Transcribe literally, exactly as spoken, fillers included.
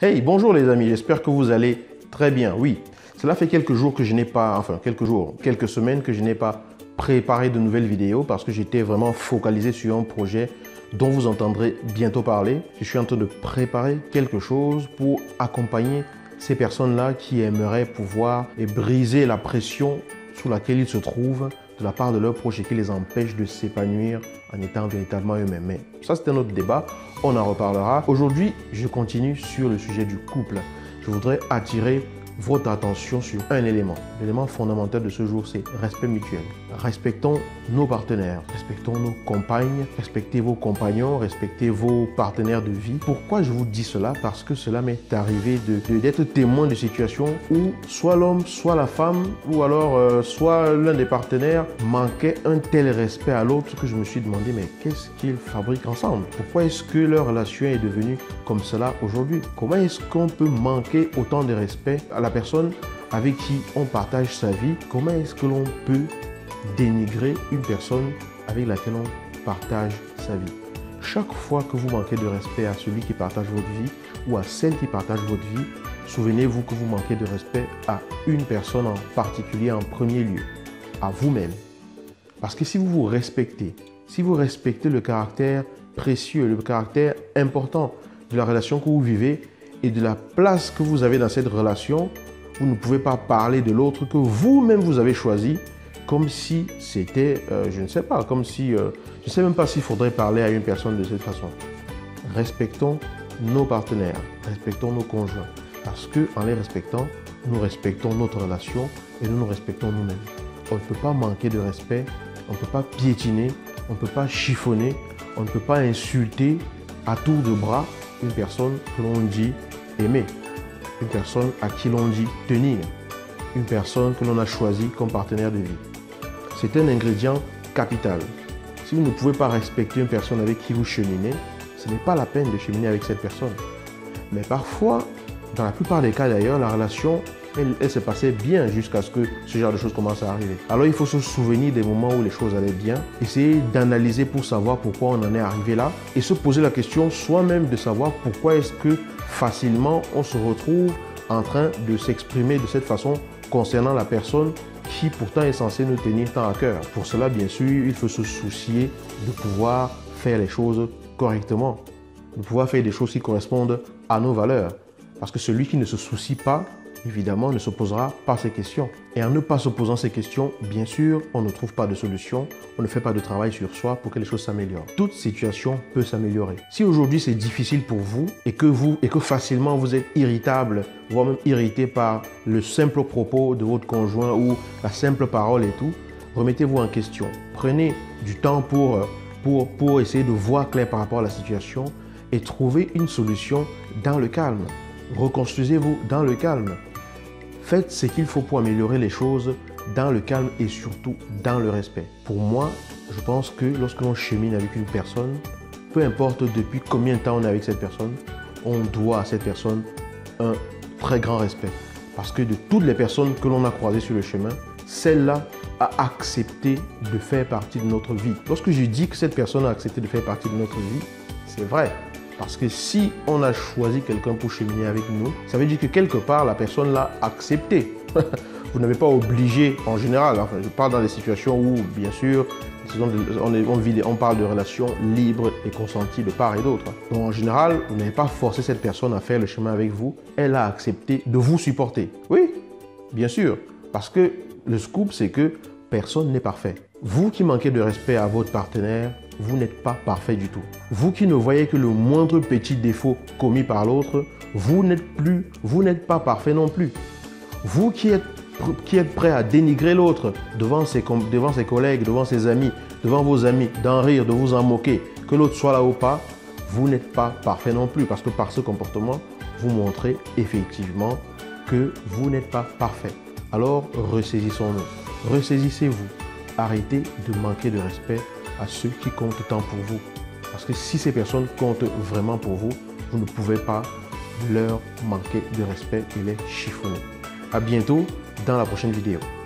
Hey, bonjour les amis, j'espère que vous allez très bien. Oui, cela fait quelques jours que je n'ai pas, enfin quelques jours, quelques semaines que je n'ai pas préparé de nouvelles vidéos parce que j'étais vraiment focalisé sur un projet dont vous entendrez bientôt parler. Je suis en train de préparer quelque chose pour accompagner ces personnes-là qui aimeraient pouvoir et briser la pression sous laquelle ils se trouvent de la part de leur projet qui les empêche de s'épanouir en étant véritablement eux-mêmes. Mais ça, c'est un autre débat, on en reparlera. Aujourd'hui, je continue sur le sujet du couple. Je voudrais attirer votre attention sur un élément. L'élément fondamental de ce jour, c'est respect mutuel. Respectons nos partenaires, respectons nos compagnes, respectez vos compagnons, respectez vos partenaires de vie. Pourquoi je vous dis cela? Parce que cela m'est arrivé de, de, d'être témoin de situations où soit l'homme, soit la femme, ou alors euh, soit l'un des partenaires manquait un tel respect à l'autre que je me suis demandé, mais qu'est-ce qu'ils fabriquent ensemble? Pourquoi est-ce que leur relation est devenue comme cela aujourd'hui? Comment est-ce qu'on peut manquer autant de respect à la personne avec qui on partage sa vie? Comment est-ce que l'on peut dénigrer une personne avec laquelle on partage sa vie? Chaque fois que vous manquez de respect à celui qui partage votre vie ou à celle qui partage votre vie, souvenez-vous que vous manquez de respect à une personne en particulier en premier lieu, à vous-même. Parce que si vous vous respectez, si vous respectez le caractère précieux, le caractère important de la relation que vous vivez et de la place que vous avez dans cette relation, vous ne pouvez pas parler de l'autre que vous-même vous avez choisi comme si c'était, euh, je ne sais pas, comme si, euh, je ne sais même pas s'il faudrait parler à une personne de cette façon. Respectons nos partenaires, respectons nos conjoints, parce qu'en les respectant, nous respectons notre relation et nous nous respectons nous-mêmes. On ne peut pas manquer de respect, on ne peut pas piétiner, on ne peut pas chiffonner, on ne peut pas insulter à tour de bras une personne que l'on dit aimer, une personne à qui l'on dit tenir, une personne que l'on a choisie comme partenaire de vie. C'est un ingrédient capital. Si vous ne pouvez pas respecter une personne avec qui vous cheminez, ce n'est pas la peine de cheminer avec cette personne. Mais parfois, dans la plupart des cas d'ailleurs, la relation, elle, elle se passait bien jusqu'à ce que ce genre de choses commence à arriver. Alors il faut se souvenir des moments où les choses allaient bien, essayer d'analyser pour savoir pourquoi on en est arrivé là et se poser la question soi-même de savoir pourquoi est-ce que facilement on se retrouve en train de s'exprimer de cette façon concernant la personne qui pourtant est censée nous tenir tant à cœur. Pour cela, bien sûr, il faut se soucier de pouvoir faire les choses correctement, de pouvoir faire des choses qui correspondent à nos valeurs. Parce que celui qui ne se soucie pas, évidemment, ne se posera pas ces questions. Et en ne pas se posant ces questions, bien sûr, on ne trouve pas de solution, on ne fait pas de travail sur soi pour que les choses s'améliorent. Toute situation peut s'améliorer. Si aujourd'hui c'est difficile pour vous et que vous et que facilement vous êtes irritable, voire même irrité par le simple propos de votre conjoint ou la simple parole et tout, remettez-vous en question. Prenez du temps pour, pour, pour essayer de voir clair par rapport à la situation et trouver une solution dans le calme. Reconstruisez-vous dans le calme. Faites ce qu'il faut pour améliorer les choses dans le calme et surtout dans le respect. Pour moi, je pense que lorsque l'on chemine avec une personne, peu importe depuis combien de temps on est avec cette personne, on doit à cette personne un très grand respect. Parce que de toutes les personnes que l'on a croisées sur le chemin, celle-là a accepté de faire partie de notre vie. Lorsque je dis que cette personne a accepté de faire partie de notre vie, c'est vrai. Parce que si on a choisi quelqu'un pour cheminer avec nous, ça veut dire que quelque part, la personne l'a accepté. Vous n'avez pas obligé, en général, enfin, je parle dans des situations où, bien sûr, on, est, on, vit, on parle de relations libres et consenties de part et d'autre. Donc, en général, vous n'avez pas forcé cette personne à faire le chemin avec vous. Elle a accepté de vous supporter. Oui, bien sûr. Parce que le scoop, c'est que personne n'est parfait. Vous qui manquez de respect à votre partenaire, vous n'êtes pas parfait du tout. Vous qui ne voyez que le moindre petit défaut commis par l'autre, vous n'êtes plus, vous n'êtes pas parfait non plus. Vous qui êtes, qui êtes prêt à dénigrer l'autre devant ses, devant ses collègues, devant ses amis, devant vos amis, d'en rire, de vous en moquer, que l'autre soit là ou pas, vous n'êtes pas parfait non plus parce que par ce comportement, vous montrez effectivement que vous n'êtes pas parfait. Alors, ressaisissons-nous. Ressaisissez-vous. Arrêtez de manquer de respect à ceux qui comptent tant pour vous. Parce que si ces personnes comptent vraiment pour vous, vous ne pouvez pas leur manquer de respect et les chiffonner. À bientôt dans la prochaine vidéo.